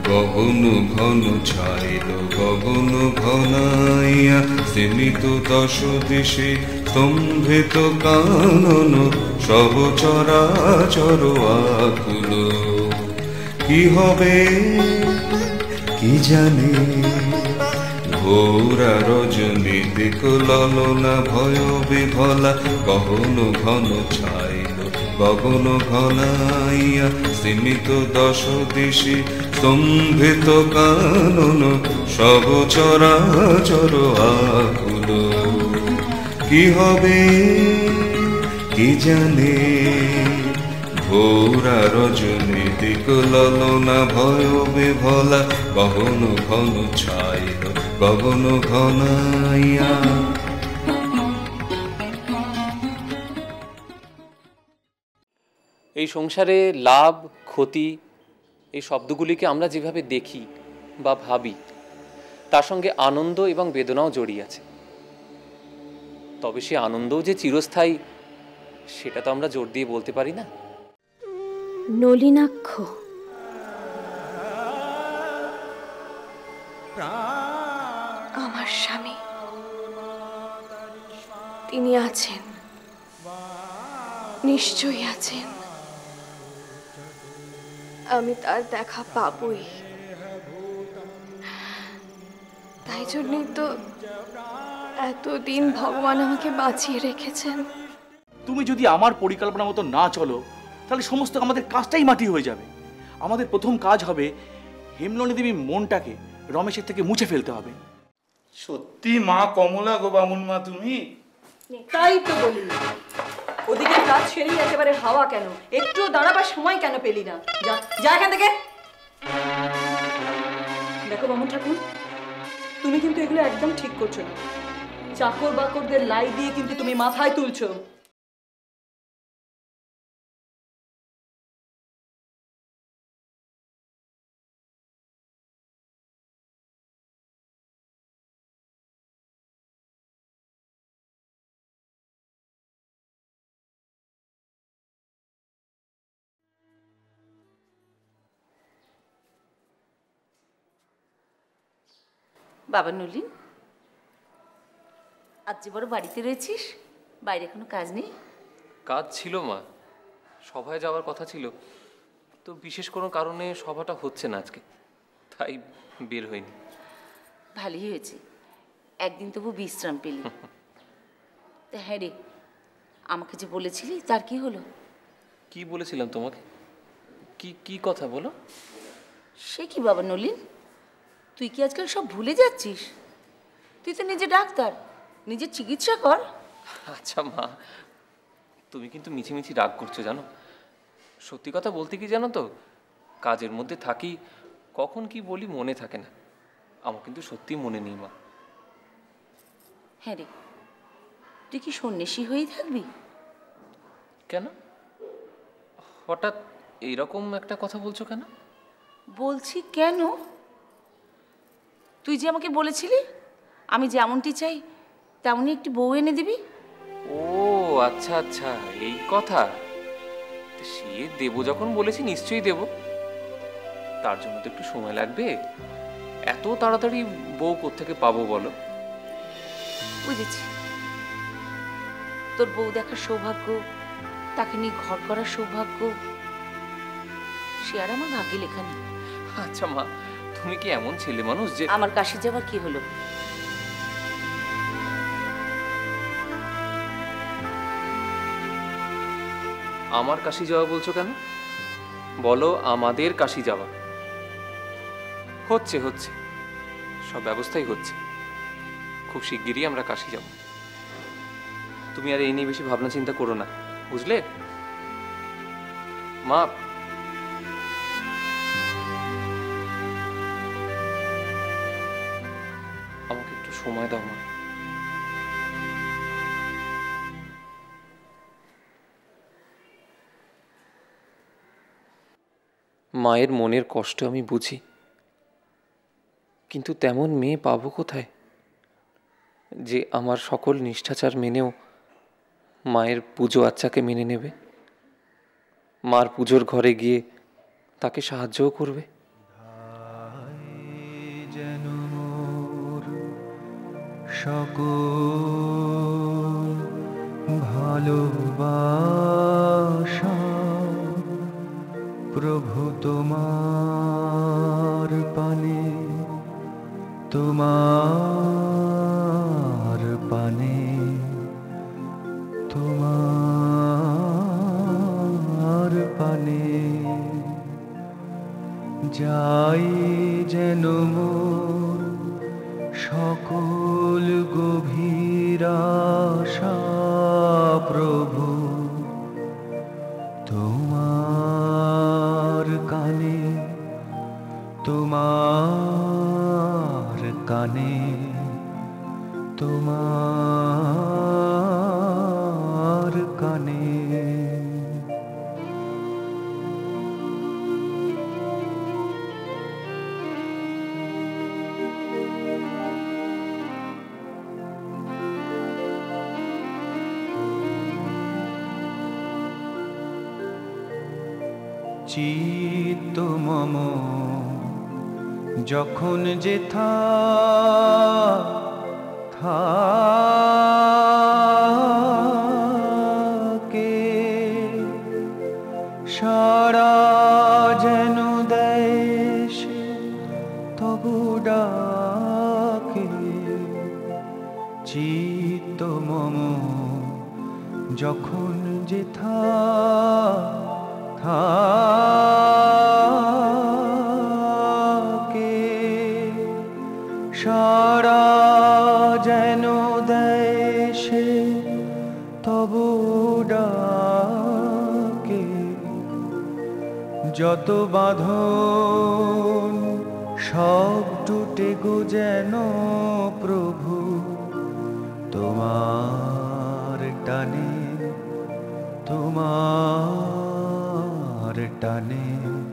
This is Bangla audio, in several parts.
গগন ঘন ছাইল গগন ঘনাইয়া, সীমিত দশ দিশে স্তম্ভিত কানন, সব চরাচর আকুল। কি হবে কি জানে, ঘোরা রজনী দিক ললনা ভয় বিভলা, গগন ঘন ছাইল গগন ঘনাইয়া, সীমিত দশ দিশে স্তম্ভিত কানন, সব চরাচর আকুল। কি হবে কি জানে, ঘোরা রজনী দিক ললনা ভয় বিভলা, গগন ঘন ছাইল গগন ঘনাইয়া। এই সংসারে লাভ ক্ষতি এই শব্দগুলিকে আমরা যেভাবে দেখি বা ভাবি, তার সঙ্গে আনন্দ এবং বেদনাও জড়িয়ে আছে। তবে সে আনন্দও যে চিরস্থায়ী, সেটা তো আমরা জোর দিয়ে বলতে পারি না। নলিনাক্ষ, আমার স্বামী, তিনি আছেন, নিশ্চয়ই আছেন। আমি তার দেখা পাবই। তাই জন্যই তো এতদিন ভগবান আমাকে বাঁচিয়ে রেখেছেন। তুমি যদি আমার পরিকল্পনা মতো না চলো, তাহলে সমস্ত আমাদের কাজটাই মাটি হয়ে যাবে। আমাদের প্রথম কাজ হবে হেমনলিনী দেবীর মনটাকে রমেশের থেকে মুছে ফেলতে হবে। সত্যি মা কমলা গো বামুন মা তুমি? তাই তো বলি, ওদিকে কাজ সেরেই একেবারে হাওয়া কেন, একটু দাঁড়াবার সময় কেন পেলি না? যা যা এখান থেকে। দেখো বামুন ঠাকুর, তুমি কিন্তু এগুলো একদম ঠিক করছো না। চাকর বাকরদের লাই দিয়ে কিন্তু তুমি মাথায় তুলছো। বাবা নলিন, আজ যে বড় বাড়িতে রয়েছিস, বাইরে কোনো কাজ নেই? কাজ ছিল মা, সভায় যাওয়ার কথা ছিল, তো বিশেষ কোনো কারণে সভাটা হচ্ছে না আজকে, তাই বের হয়নি। ভালোই হয়েছে, একদিন তবু বিশ্রাম পেলি। তা হ্যাঁ রে, আমাকে যে বলেছিলি তার কি হলো? কি বলেছিলাম তোমাকে? কি কি কথা বলো? সে কি বাবা নলিন, তুই কি আজকাল সব ভুলে যাচ্ছিস? তুই তো নিজে ডাক্তার, নিজের চিকিৎসা কর। আচ্ছা মা, তুমি কিন্তু মিছিমিছি রাগ করছো জানো। সত্যি কথা বলতে কি জানো তো, কাজের মধ্যে থাকি, কখন কি বলি মনে থাকে না। আমার কিন্তু সত্যি মনে নেই মা। হ্যাঁ রে, তুই কি সন্ন্যাসী হয়েই থাকবি? কেন হঠাৎ এইরকম একটা কথা বলছো কেন? বলছি কেন, তুই যে আমাকে বলেছিলি আমি যেমনটি চাই তেমনই একটি বউ এনে দিবি। ও আচ্ছা আচ্ছা, এই কথা। সে দেব যখন বলেছি নিশ্চয়ই দেব, তার জন্য তো একটু সময় লাগবে। এত তাড়াতাড়ি বউ কোত্থেকে পাবো বলো? বুঝেছি, তোর বউ দেখার সৌভাগ্য, তাকে নিয়ে ঘর করার সৌভাগ্য, সে আর আমার ভাগ্যে লেখা নেই। আচ্ছা মা, তুমি কি এমন ছেলে মানুষ যে... আমার কাশি যাবার কি হলো? আমার কাশি যাওয়া বলছো কেন? বলো আমাদের কাশি যাওয়া। হচ্ছে হচ্ছে, সব ব্যবস্থাই হচ্ছে, খুব শিগগিরই আমরা কাশি যাব। তুমি আর এই নিয়ে বেশি ভাবনা চিন্তা করো না, বুঝলে মা? আমাকে একটু সময় দাও মা। মায়ের মনের কষ্ট আমি বুঝি, কিন্তু তেমন মেয়ে পাবো কোথায় যে আমার সকল নিষ্ঠাচার মেনেও মায়ের পুজো আচ্চাকে মেনে নেবে, মার পুজোর ঘরে গিয়ে তাকে সাহায্যও করবে। যেন মোর সকল ভালোবাসা প্রভু তোমার পানে, তোমার পানে, তোমার পানে যাই যেন মোর সকল গভীর আশা প্রভু তোমার কানে, তোমার কানে, তোমার কানে। চিত্ত মম যখন যেথা থাকে সারা যেন দেশে তবু ডাকে। চিত্ত মম যখন যেথা থাকে সারা যেন দেশে তবু ডাকে। যত বাঁধন সব টুটে গো যেন প্রভু তোমার টানে, তোমার টানে,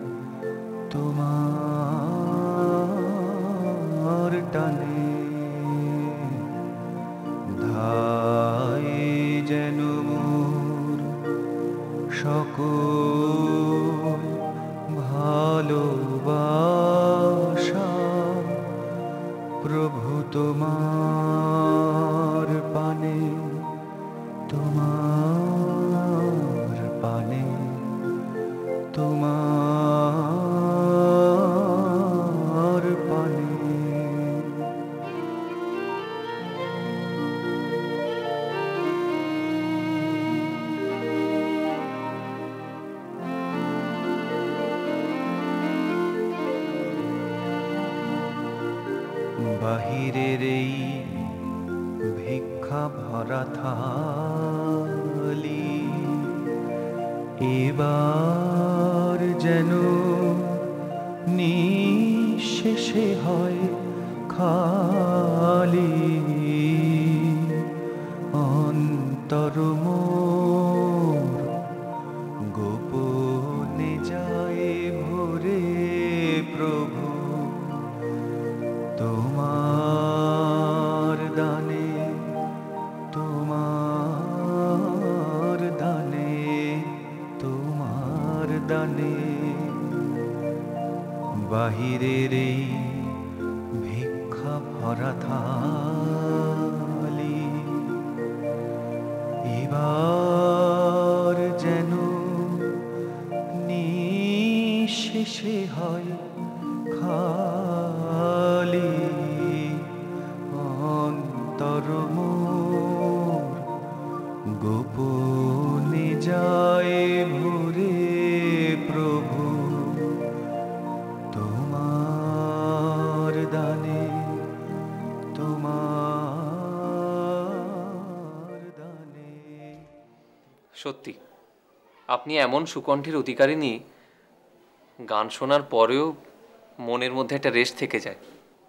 তোমার টানে ধাই যেন মোর সকল ভালোবাসা প্রভু তোমার পানে, তোমার পানে, তোমার পানে। বাহিরের এই ভিক্ষা ভরা থালি এবার যেন নিঃশেষে হয় খালি। অন্তর মোর গোপনে যায় ভরে প্রভু তোমার দানে, তোমার দানে, তোমার দানে। বাহিরের এই ভিক্ষা ভরা থালি এবার যেন নিঃশেষে হয় খালি। অন্তর মোর গোপনে যায় ভরে প্রভু তোমার দানে, তোমার দানে। সত্যি আপনি এমন সুকণ্ঠের অধিকারিণী, গান শোনার পরেও মনের মধ্যে একটা রেশ থেকে যায়।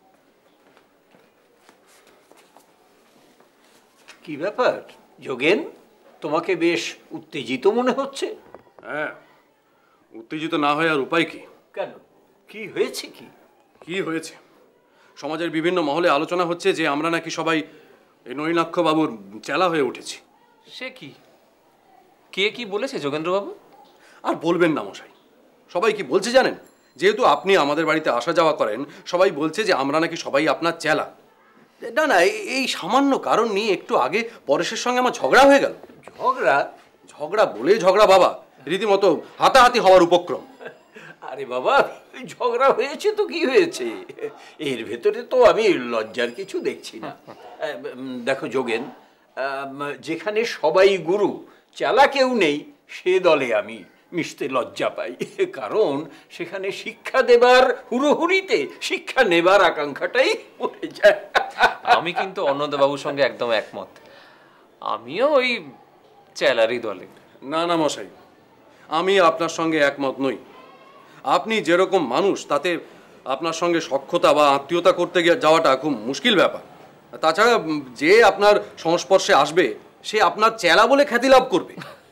কি ব্যাপার যোগেন, তোমাকে বেশ উত্তেজিত মনে হচ্ছে। হ্যাঁ, উত্তেজিত না হয় আর উপায় কি? কেন, কি হয়েছে? কি হয়েছে? সমাজের বিভিন্ন মহলে আলোচনা হচ্ছে যে আমরা নাকি সবাই এই নৈনাক্ষ বাবুর চেলা হয়ে উঠেছি। সে কি, কে কি বলেছে যোগেন্দ্রবাবু? আর বলবেন না মশাই, সবাই কি বলছে জানেন? যেহেতু আপনি আমাদের বাড়িতে আসা যাওয়া করেন, সবাই বলছে যে আমরা নাকি সবাই আপনার চেলা। না না, এই সামান্য কারণ নিয়ে একটু আগে পরেশের সঙ্গে আমার ঝগড়া হয়ে গেল। ঝগড়া? ঝগড়া বলে ঝগড়া বাবা, রীতিমতো হাতাহাতি হওয়ার উপক্রম। আরে বাবা, ঝগড়া হয়েছে তো কি হয়েছে, এর ভেতরে তো আমি লজ্জার কিছু দেখছি না। দেখো যোগেন, যেখানে সবাই গুরু, চেলা কেউ নেই, সে দলে আমি মিশতে লজ্জা পাই। কারণ সেখানে শিক্ষা দেবার হুড়োহুড়িতে শিক্ষা নেবার আকাঙ্ক্ষাটাই পড়ে যায়। আমি কিন্তু অন্নদাবাবুর সঙ্গে একদম একমত, আমিও ওই চেলারই দলে। না না মশাই, আমি আপনার সঙ্গে একমত নই। আপনি যেরকম মানুষ, তাতে আপনার সঙ্গে সখ্যতা বা আত্মীয়তা করতে যাওয়াটা খুব মুশকিল ব্যাপার। তাছাড়া যে আপনার সংস্পর্শে আসবে সে আপনার চেলা বলে খ্যাতি লাভ করবে।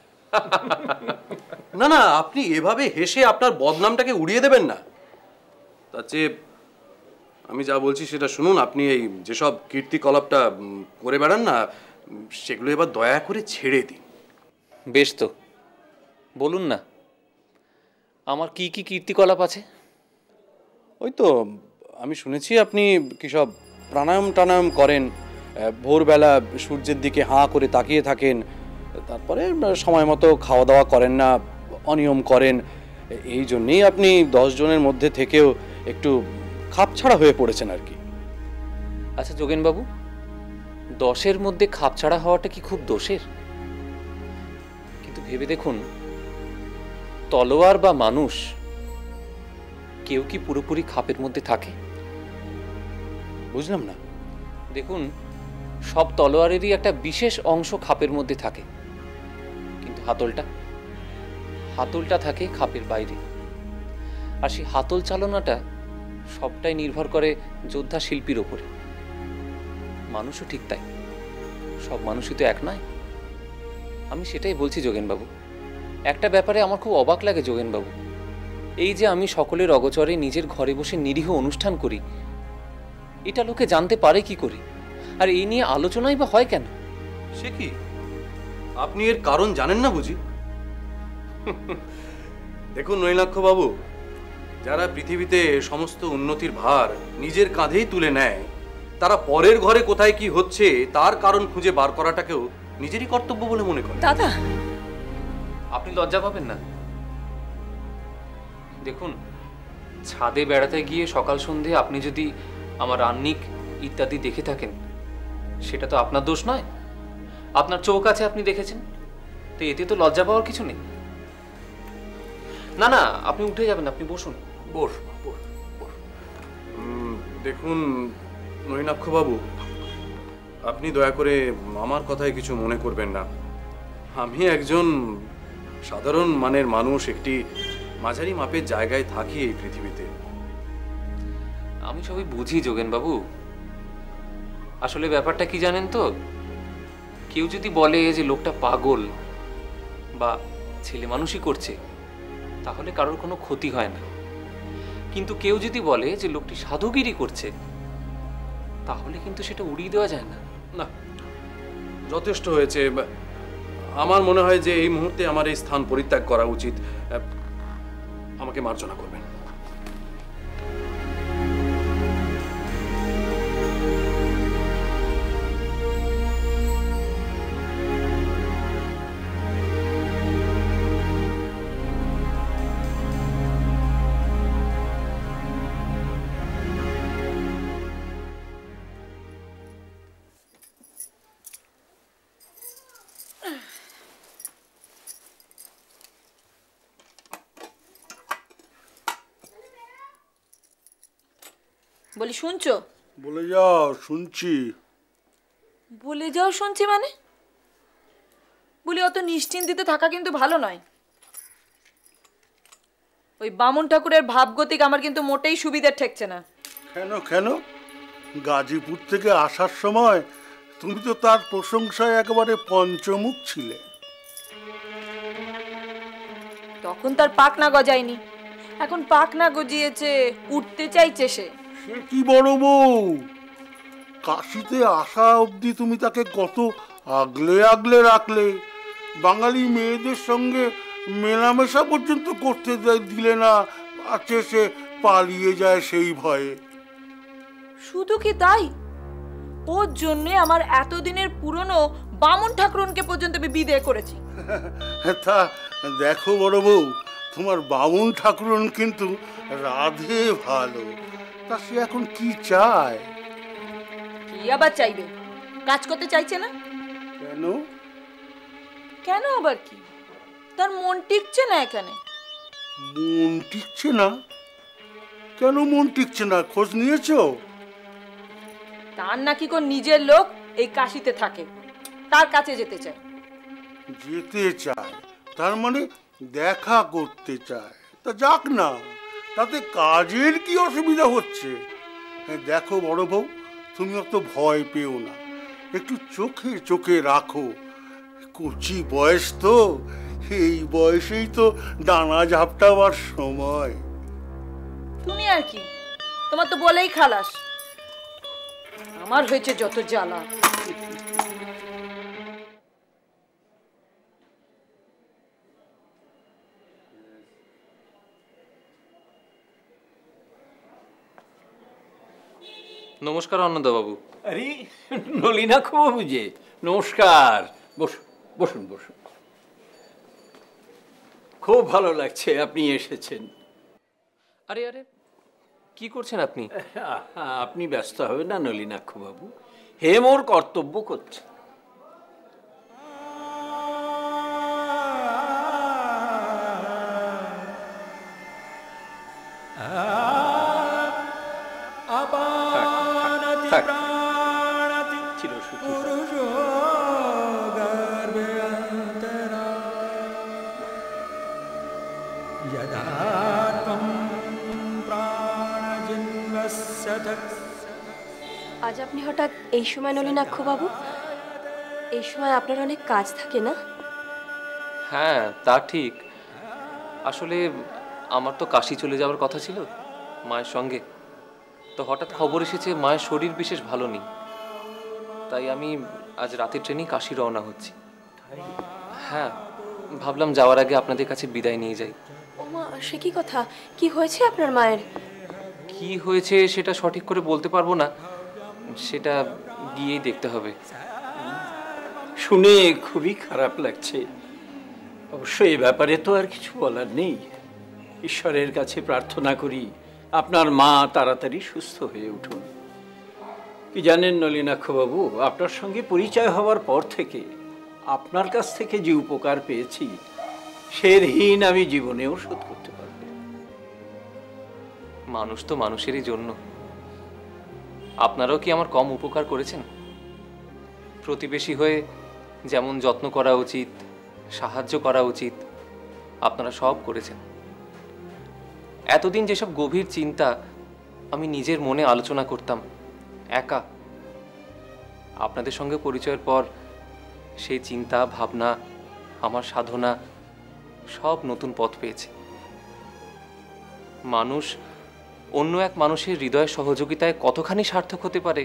না না, আপনি এভাবে হেসে আপনার বদনামটাকে উড়িয়ে দেবেন না। তার চেয়ে আমি যা বলছি সেটা শুনুন। আপনি এই যেসব কীর্তিকলাপটা করে বেড়ান না, সেগুলো এবার দয়া করে ছেড়ে দিন। বেশ তো, বলুন না আমার কি কি কীর্তিকলাপ আছে? ওই তো আমি শুনেছি আপনি কি সব প্রাণায়াম টানায়াম করেন, ভোরবেলা সূর্যের দিকে হাঁ করে তাকিয়ে থাকেন, তারপরে সময় মতো খাওয়া দাওয়া করেন না, অনিয়ম করেন। এই জন্যেই আপনি 10 জনের মধ্যে থেকেও একটু খাপছাড়া হয়ে পড়েছেন আর কি। আচ্ছা যোগেনবাবু, 10-এর মধ্যে খাপছাড়া হওয়াটা কি খুব দোষের? কিন্তু ভেবে দেখুন, তলোয়ার বা মানুষ কেউ কি পুরোপুরি খাপের মধ্যে থাকে? বুঝলাম না। দেখুন, সব তলোয়ারেরই একটা বিশেষ অংশ খাপের মধ্যে থাকে, কিন্তু হাতলটা থাকে খাপের বাইরে। আর সেই হাতল চালনাটা সবটাই নির্ভর করে যোদ্ধা শিল্পীর ওপরে। মানুষও ঠিক তাই, সব মানুষই তো এক নয়। আমি সেটাই বলছি যোগেনবাবু। একটা ব্যাপারে আমার খুব অবাক লাগে যোগেনবাবু, এই যে আমি সকলের অগোচরে নিজের ঘরে বসে নিরীহ অনুষ্ঠান করি, এটা লোকে জানতে পারে কি করে? আর এই নিয়ে আলোচনাই বা হয় কেন? সে কি, আপনি এর কারণ জানেন না বুঝি? দেখুন নৈনাক্ষ বাবু, যারা পৃথিবীতে সমস্ত উন্নতির ভার নিজের কাঁধেই তুলে নেয়, তারা পরের ঘরে কোথায় কি হচ্ছে তার কারণ খুঁজে বার করাটাকেও নিজেরই কর্তব্য বলে মনে করে। দাদা, আপনি লজ্জা পাবেন না। দেখুন, ছাদে বেড়াতে গিয়ে সকাল সন্ধে আপনি যদি আমার আহ্নিক ইত্যাদি দেখে থাকেন, সেটা তো আপনার দোষ নয়। আপনার চোখ আছে, আপনি দেখেছেন, তো এতে তো লজ্জা পাওয়ার কিছু নেই। না না, আপনি উঠে যাবেন, আপনি বসুন। বস। দেখুন নৈনাক্ষ বাবু, আপনি দয়া করে আমার কথায় কিছু মনে করবেন না। আমি একজন সাধারণ মানের মানুষ, একটি মাঝারি মাপের জায়গায় থাকি এই পৃথিবীতে। আমি সবই বুঝি যোগেনবাবু। আসলে ব্যাপারটা কি জানেন তো, কেউ যদি বলে যে লোকটা পাগল বা ছেলে মানুষই করছে, তাহলে কারোর কোনো ক্ষতি হয় না। কিন্তু কেউ যদি বলে যে লোকটি সাধুগিরি করছে, তাহলে কিন্তু সেটা উড়িয়ে দেওয়া যায় না। না, যথেষ্ট হয়েছে। আমার মনে হয় যে এই মুহূর্তে আমার এই স্থান পরিত্যাগ করা উচিত। আমাকে মার্জনা করবেন। বলি শুনছো? বলে যাও। শুনছি। বলে যাও শুনছি মানে? বলি অত নিশ্চিন্তিতে থাকা কিন্তু ভালো নয়। ওই বামন ঠাকুরের ভাবগতিক আমার কিন্তু মোটেই সুবিধার ঠেকছে না। কেন গাজীপুর থেকে আসার সময় তুমি তো তার প্রশংসায় একেবারে পঞ্চমুখ ছিলে। তখন তার পাক না গজায়নি, এখন পাক না গজিয়েছে, উঠতে চাইছে সে। সে কি বড় বউ, কাশিতে আসা অবধি তুমি তাকে কত আগলে রাখলে। বাঙালি মেয়েদের সঙ্গে মেলামেশা পর্যন্ত করতে দিলে না, আছে সে পালিয়ে যায় সেই ভয়ে। শুধু কি তাই, ওর জন্য আমার এতদিনের পুরনো বামন ঠাকুরনকে পর্যন্ত আমি বিদায় করেছি। তা দেখো বড় বউ, তোমার বামুন ঠাকুরন কিন্তু রাধে ভালো। তা সে এখন কি চায়? কি আবার চাইবে? কাজ করতে চাইছে না। কেন? কেন আবার কি? তার মন টিকছে না এখানে। মন টিকছে না? কেন মন টিকছে না, খোঁজ নিয়েছো? তার নাকি কোন নিজের লোক এই কাশিতে থাকে, তার কাছে যেতে চায়। যেতে চায় তার মানে দেখা করতে চায়। তা যাক না, তাতে কাজের কি অসুবিধা হচ্ছে? দেখো বড় বউ, তুমি অত ভয় পেও না, একটু চোখে চোখে রাখো। কচি বয়স তো, এই বয়সেই তো ডানা ঝাপটাবার সময়। তুমি আর কি, তোমার তো বলেই খালাস। আমার হয়েছে যত জ্বালা। নমস্কার অন্নদাবাবু। আরে নলিনাক্ষবাবু যে, নমস্কার। বসুন বসুন বসুন। খুব ভালো লাগছে আপনি এসেছেন। আরে আরে, কি করছেন আপনি? আপনি ব্যস্ত হবেন না নলিনাক্ষবাবু, হেম ওর কর্তব্য করছে। আজ আপনি হঠাৎ এই সময় নলিনাক্ষ বাবু? এই সময় আপনার অনেক কাজ থাকে না? হ্যাঁ, তা ঠিক। আসলে আমার তো কাশি চলে যাওয়ার কথা ছিল মায়ের সঙ্গে। তো হঠাৎ খবর এসেছে মায়ের শরীর বিশেষ ভালো নেই, তাই আমি আজ রাতের ট্রেনেই কাশি রওনা হচ্ছি। হ্যাঁ, ভাবলাম যাওয়ার আগে আপনাদের কাছে বিদায় নিয়ে যাই। ওমা, সে কি কথা? কি হয়েছে আপনার মায়ের? কি হয়েছে সেটা সঠিক করে বলতে পারবো না, সেটা গিয়েই দেখতে হবে। শুনে খুবই খারাপ লাগছে। অবশ্য এ ব্যাপারে তো আর কিছু বলার নেই। ঈশ্বরের কাছে প্রার্থনা করি আপনার মা তাড়াতাড়ি সুস্থ হয়ে উঠুন। কি জানেন নলিনাক্ষবাবু, আপনার সঙ্গে পরিচয় হওয়ার পর থেকে আপনার কাছ থেকে যে উপকার পেয়েছি সে ঋণ আমি জীবনেও শোধ করতে পারব। মানুষ তো মানুষেরই জন্য। আপনারাও কি আমার কম উপকার করেছেন? প্রতিবেশী হয়ে যেমন যত্ন করা উচিত, সাহায্য করা উচিত, আপনারা সব করেছেন। এতদিন যেসব গভীর চিন্তা আমি নিজের মনে আলোচনা করতাম একা, আপনাদের সঙ্গে পরিচয়ের পর সেই চিন্তা ভাবনা, আমার সাধনা সব নতুন পথ পেয়েছে। মানুষ অন্য এক মানুষের হৃদয় সহযোগিতায় কতখানি সার্থক হতে পারে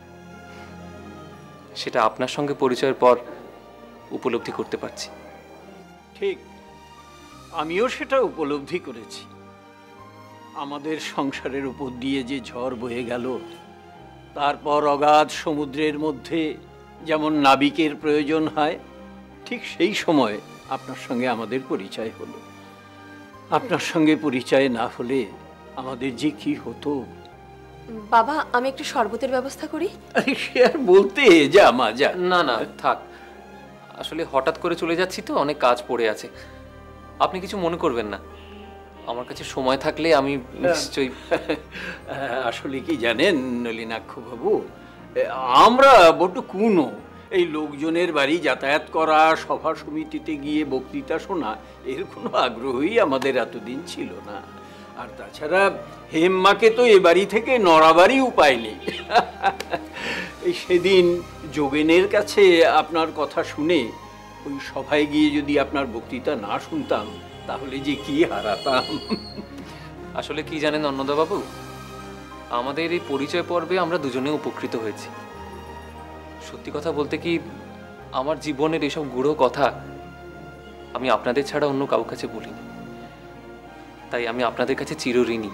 সেটা আপনার সঙ্গে পরিচয়ের পর উপলব্ধি করতে পারছি। ঠিক, আমিও সেটা উপলব্ধি করেছি। আমাদের সংসারের উপর দিয়ে যে ঝড় বয়ে গেল, তারপর অগাধ সমুদ্রের মধ্যে যেমন নাবিকের প্রয়োজন হয়, ঠিক সেই সময় আপনার সঙ্গে আমাদের পরিচয় হলো। আপনার সঙ্গে পরিচয় না হলে আমাদের যে কি হতো। বাবা, আমি একটু শরবতের ব্যবস্থা করি। আরে সে আর বলতে, যা মা যা। না না, থাক। আসলে হঠাৎ করে চলে যাচ্ছি তো, অনেক কাজ পড়ে আছে। আপনি কিছু মনে করবেন না, আমার কাছে সময় থাকলে আমি নিশ্চয়ই। আসলে কি জানেন নলিনাক্ষবাবু, আমরা বড্ড কুনো। এই লোকজনের বাড়ি যাতায়াত করা, সভা সমিতিতে গিয়ে বক্তৃতা শোনা, এর কোনো আগ্রহই আমাদের এতদিন ছিল না। আর তাছাড়া হেমমাকে তো এ বাড়ি থেকে নড়াবারই উপায় নেই। এই সেদিন যোগেনের কাছে আপনার কথা শুনে ওই সভায় গিয়ে যদি আপনার বক্তৃতা না শুনতাম, তাহলে যে কি হারাতাম। আসলে কি জানেন অন্নদাবাবু, আমাদের এই পরিচয় পর্বে আমরা দুজনে উপকৃত হয়েছি। সত্যি কথা বলতে কি, আমার জীবনের এসব গূঢ় কথা আমি আপনাদের ছাড়া অন্য কারো কাছে বলিনি। তাই আমি আপনাদের কাছে চিরঋণী।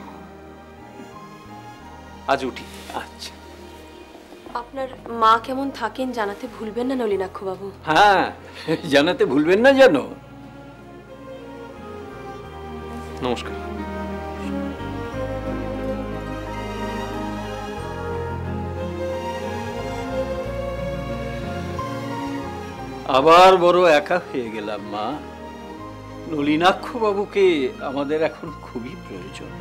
আজ উঠি। আচ্ছা, আপনার মা কেমন থাকেন জানাতে ভুলবেন না নলিনাক্ষ বাবু। হ্যাঁ, জানাতে ভুলবেন না জানো। নমস্কার। আবার বড় একা হয়ে গেলাম মা। নলিনাক্ষ বাবুকে আমাদের এখন খুবই প্রয়োজন।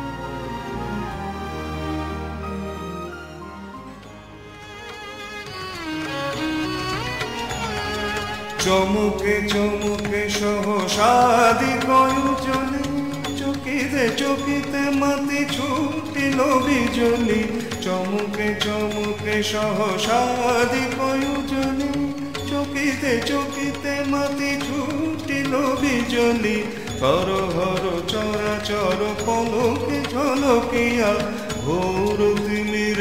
চমকে চমকে সহসাদি কয়জনে, চকিতে চকিতে মাতি ছুটিল বিজলি। চমকে চমকে সহসাদি কয়জনে, চকিতে চকিতে মাতি ছুটিল বিজলি। হর হর চরাচর পলকে ঝলকিয়া ঘোর তিমির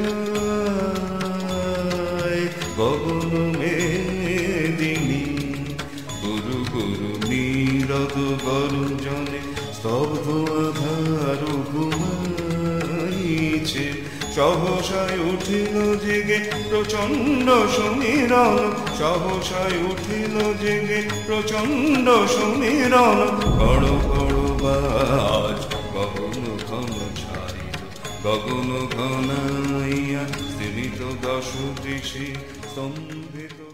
ছায়। গগন মেদিনী গুরু গুরু নীরদ গর্জনে, স্তব্ধ আধার ঘুমাইছে। সহসায় উঠিল জেগে প্রচণ্ড সমীরণ, সহসায় উঠিল জেগে প্রচণ্ড সমীরণ। বড় বড় বাজ গগন ঘন ছাইল, গগন ঘনাইয়া স্থিমিত দশ দিশে স্তম্ভিত।